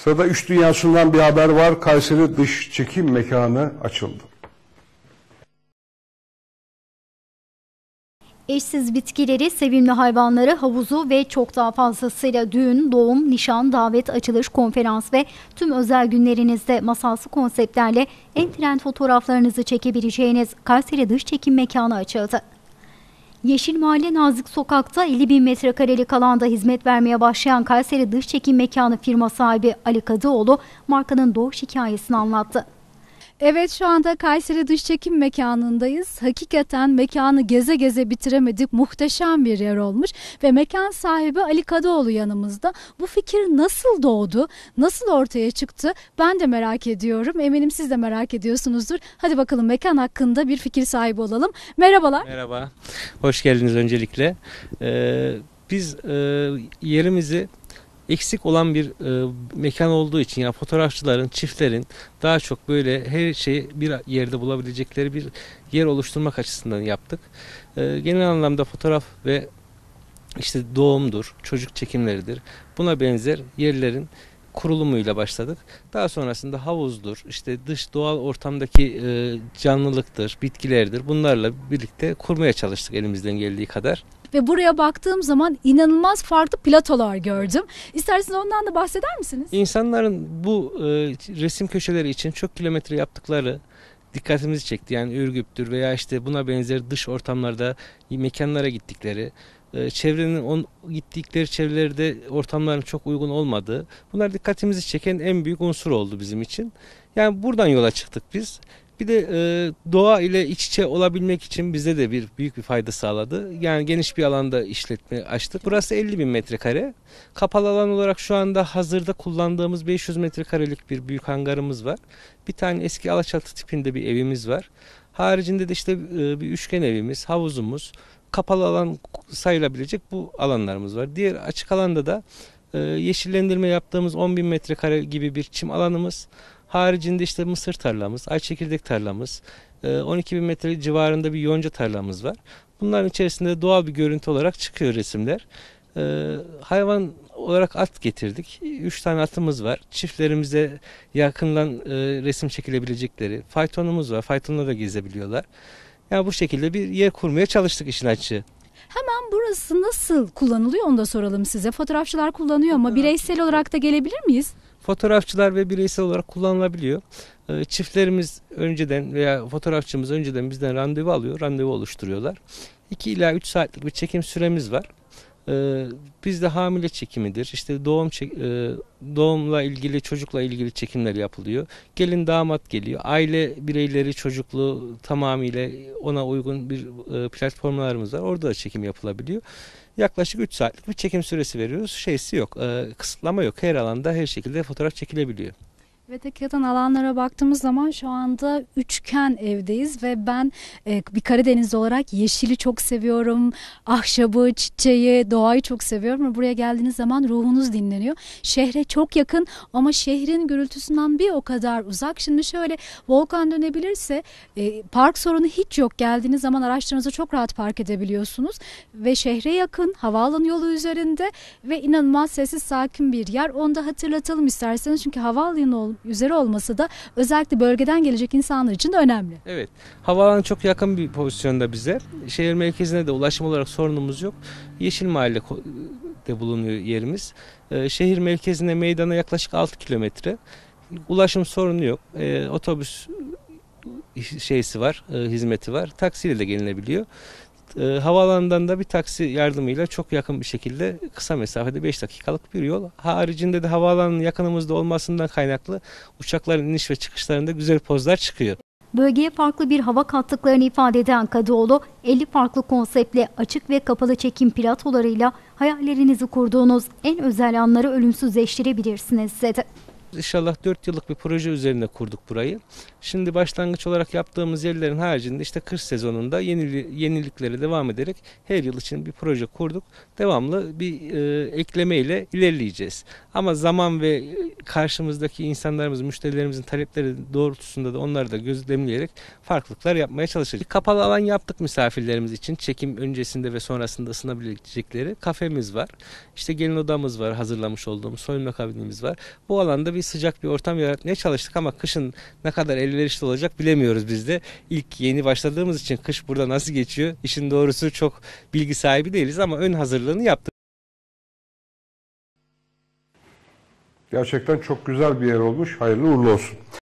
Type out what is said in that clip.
Sırada iş dünyasından bir haber var. Kayseri dış çekim mekanı açıldı. Eşsiz bitkileri, sevimli hayvanları, havuzu ve çok daha fazlasıyla düğün, doğum, nişan, davet, açılış, konferans ve tüm özel günlerinizde masalsı konseptlerle en trend fotoğraflarınızı çekebileceğiniz Kayseri dış çekim mekanı açıldı. Yeşil Mahalle Nazik Sokak'ta 50.000 metrekarelik alanda hizmet vermeye başlayan Kayseri Dış Çekim Mekanı firma sahibi Ali Kadıoğlu markanın doğuş hikayesini anlattı. Evet, şu anda Kayseri Dış Çekim Mekanı'ndayız. Hakikaten mekanı geze geze bitiremedik. Muhteşem bir yer olmuş ve mekan sahibi Ali Kadıoğlu yanımızda. Bu fikir nasıl doğdu? Nasıl ortaya çıktı? Ben de merak ediyorum. Eminim siz de merak ediyorsunuzdur. Hadi bakalım mekan hakkında bir fikir sahibi olalım. Merhabalar. Merhaba. Hoş geldiniz öncelikle. Biz yerimizi eksik olan bir mekan olduğu için, yani fotoğrafçıların, çiftlerin daha çok böyle her şeyi bir yerde bulabilecekleri bir yer oluşturmak açısından yaptık. Genel anlamda fotoğraf ve işte doğumdur, çocuk çekimleridir. Buna benzer yerlerin kurulumuyla başladık. Daha sonrasında havuzdur, işte dış doğal ortamdaki canlılıktır, bitkilerdir. Bunlarla birlikte kurmaya çalıştık elimizden geldiği kadar. Ve buraya baktığım zaman inanılmaz farklı platolar gördüm. İsterseniz ondan da bahseder misiniz? İnsanların bu resim köşeleri için çok kilometre yaptıkları dikkatimizi çekti. Yani Ürgüp'tür veya işte buna benzer dış ortamlarda mekanlara gittikleri, çevrenin gittikleri çevrelerde ortamların çok uygun olmadığı, bunlar dikkatimizi çeken en büyük unsur oldu bizim için. Yani buradan yola çıktık biz. Bir de doğa ile iç içe olabilmek için bize de büyük bir fayda sağladı. Yani geniş bir alanda işletme açtık. Burası 50.000 metrekare. Kapalı alan olarak şu anda hazırda kullandığımız 500 metrekarelik bir büyük hangarımız var. Bir tane eski alaçatı tipinde bir evimiz var. Haricinde de işte bir üçgen evimiz, havuzumuz, kapalı alan sayılabilecek bu alanlarımız var. Diğer açık alanda da yeşillendirme yaptığımız 10.000 metrekare gibi bir çim alanımız. Haricinde işte mısır tarlamız, ayçekirdek tarlamız, 12.000 metre civarında bir yonca tarlamız var. Bunların içerisinde doğal bir görüntü olarak çıkıyor resimler. Hayvan olarak at getirdik. 3 tane atımız var. Çiftlerimize yakından resim çekilebilecekleri. Faytonumuz var. Faytonla da gezebiliyorlar. Yani bu şekilde bir yer kurmaya çalıştık işin açığı. Hemen burası nasıl kullanılıyor onu da soralım size. Fotoğrafçılar kullanıyor ama bireysel olarak da gelebilir miyiz? Fotoğrafçılar ve bireysel olarak kullanılabiliyor. Çiftlerimiz önceden veya fotoğrafçımız önceden bizden randevu alıyor, randevu oluşturuyorlar. 2 ila 3 saatlik bir çekim süremiz var. Bizde hamile çekimidir, işte doğumla ilgili, çocukla ilgili çekimler yapılıyor. Gelin damat geliyor, aile bireyleri çocuklu tamamıyla ona uygun bir platformlarımız var. Orada da çekim yapılabiliyor. Yaklaşık 3 saatlik bir çekim süresi veriyoruz. Şeysi yok, kısıtlama yok. Her alanda her şekilde fotoğraf çekilebiliyor. Ve hakikaten alanlara baktığımız zaman şu anda üçgen evdeyiz ve ben bir Karadenizli olarak yeşili çok seviyorum. Ahşabı, çiçeği, doğayı çok seviyorum. Buraya geldiğiniz zaman ruhunuz dinleniyor. Şehre çok yakın ama şehrin gürültüsünden bir o kadar uzak. Şimdi şöyle Volkan dönebilirse park sorunu hiç yok. Geldiğiniz zaman araçlarınızı çok rahat park edebiliyorsunuz. Ve şehre yakın, havaalanı yolu üzerinde ve inanılmaz sessiz sakin bir yer. Onu da hatırlatalım isterseniz çünkü havaalanı üzeri olması da özellikle bölgeden gelecek insanlar için de önemli. Evet. Havaalanı çok yakın bir pozisyonda bize. Şehir merkezine de ulaşım olarak sorunumuz yok. Yeşil Mahalle'de bulunuyor yerimiz. Şehir merkezine, meydana yaklaşık 6 kilometre. Ulaşım sorunu yok. Otobüs şeysi var, hizmeti var. Taksiyle de gelinebiliyor. Havaalanından da bir taksi yardımıyla çok yakın bir şekilde kısa mesafede 5 dakikalık bir yol. Haricinde de havaalanının yakınımızda olmasından kaynaklı uçakların iniş ve çıkışlarında güzel pozlar çıkıyor. Bölgeye farklı bir hava kattıklarını ifade eden Kadıoğlu, 50 farklı konseptle açık ve kapalı çekim platolarıyla hayallerinizi kurduğunuz en özel anları ölümsüzleştirebilirsiniz dedi. İnşallah 4 yıllık bir proje üzerine kurduk burayı. Şimdi başlangıç olarak yaptığımız yerlerin haricinde işte kış sezonunda yeniliklere devam ederek her yıl için bir proje kurduk. Devamlı bir ekleme ile ilerleyeceğiz. Ama zaman ve karşımızdaki insanlarımızın, müşterilerimizin talepleri doğrultusunda da onları da gözlemleyerek farklılıklar yapmaya çalışacağız. Kapalı alan yaptık misafirlerimiz için. Çekim öncesinde ve sonrasında ısınabilecekleri kafemiz var. İşte gelin odamız var, hazırlamış olduğumuz soyunma kabinimiz var. Bu alanda tabii sıcak bir ortam yaratmaya çalıştık ama kışın ne kadar elverişli olacak bilemiyoruz biz de. İlk yeni başladığımız için kış burada nasıl geçiyor? İşin doğrusu çok bilgi sahibi değiliz ama ön hazırlığını yaptık. Gerçekten çok güzel bir yer olmuş. Hayırlı uğurlu olsun.